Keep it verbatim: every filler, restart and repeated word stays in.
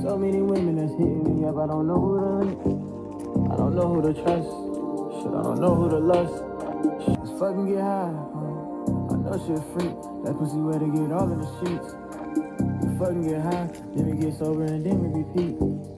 So many women that's hitting me up, I don't know who to link. I don't know who to trust. Shit, I don't know who to lust. Shit, just fucking get high. Huh? I know shit freak. That pussy where to get all in the sheets. We fucking get high, then we get sober and then we repeat.